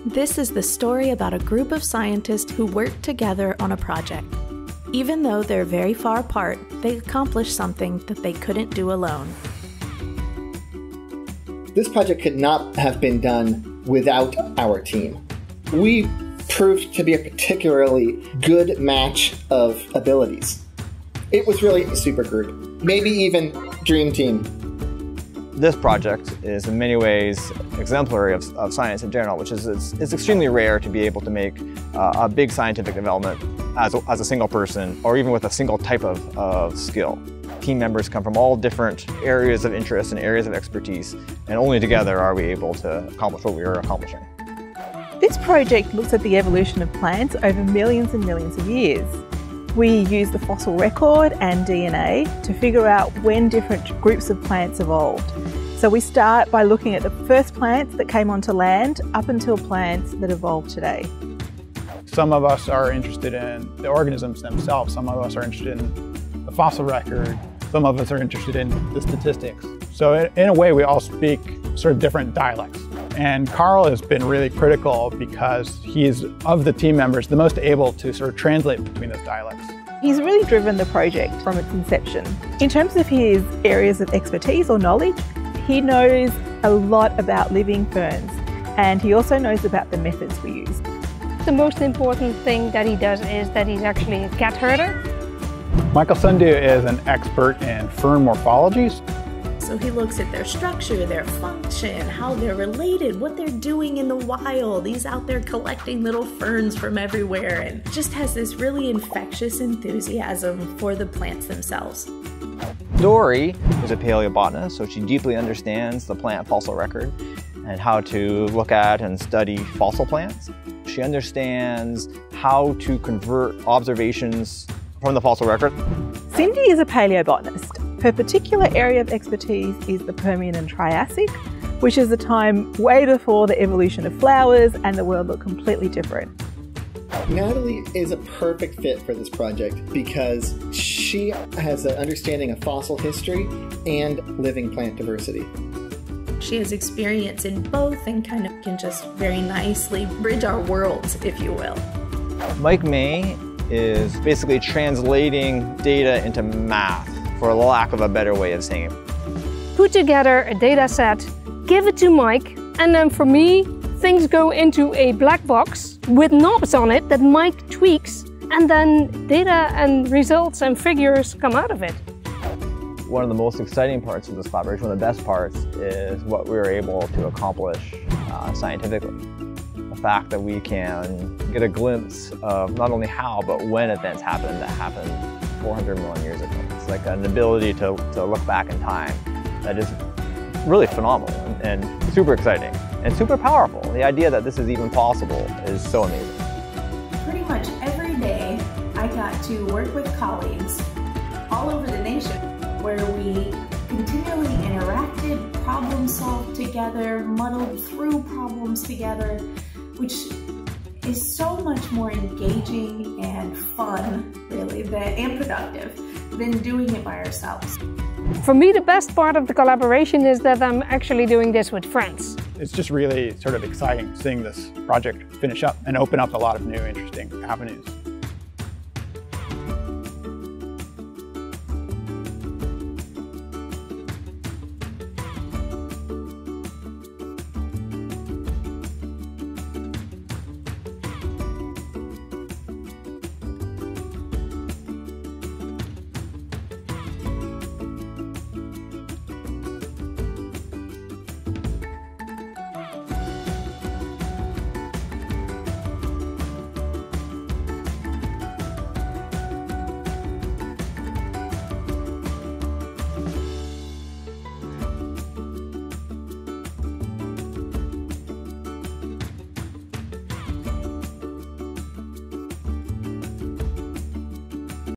This is the story about a group of scientists who worked together on a project. Even though they're very far apart, they accomplished something that they couldn't do alone. This project could not have been done without our team. We proved to be a particularly good match of abilities. It was really a super group, maybe even dream team. This project is in many ways exemplary of science in general, which is it's extremely rare to be able to make a big scientific development as a single person or even with a single type of skill. Team members come from all different areas of interest and areas of expertise, and only together are we able to accomplish what we are accomplishing. This project looks at the evolution of plants over millions and millions of years. We use the fossil record and DNA to figure out when different groups of plants evolved. So we start by looking at the first plants that came onto land up until plants that evolved today. Some of us are interested in the organisms themselves. Some of us are interested in the fossil record. Some of us are interested in the statistics. So in a way, we all speak sort of different dialects. And Carl has been really critical because he's, of the team members, the most able to sort of translate between those dialects. He's really driven the project from its inception. In terms of his areas of expertise or knowledge, he knows a lot about living ferns, and he also knows about the methods we use. The most important thing that he does is that he's actually a cat herder. Michael Sundu is an expert in fern morphologies. So he looks at their structure, their function, how they're related, what they're doing in the wild. He's out there collecting little ferns from everywhere and just has this really infectious enthusiasm for the plants themselves. Dory is a paleobotanist, so she deeply understands the plant fossil record and how to look at and study fossil plants. She understands how to convert observations from the fossil record. Cindy is a paleobotanist. Her particular area of expertise is the Permian and Triassic, which is a time way before the evolution of flowers and the world looked completely different. Natalie is a perfect fit for this project because she has an understanding of fossil history and living plant diversity. She has experience in both and kind of can just very nicely bridge our worlds, if you will. Mike May is basically translating data into math, for lack of a better way of saying it. Put together a data set, give it to Mike, and then for me, things go into a black box with knobs on it that Mike tweaks, and then data and results and figures come out of it. One of the most exciting parts of this collaboration, one of the best parts, is what we were able to accomplish scientifically. The fact that we can get a glimpse of not only how, but when events happened that happened 400 million years ago. It's like an ability to look back in time that is really phenomenal and super exciting and super powerful. The idea that this is even possible is so amazing. Pretty much every day I got to work with colleagues all over the nation where we continually interacted, problem solved together, muddled through problems together, which is so much more engaging and fun, really, and productive than doing it by ourselves. For me, the best part of the collaboration is that I'm actually doing this with friends. It's just really sort of exciting seeing this project finish up and open up a lot of new interesting avenues.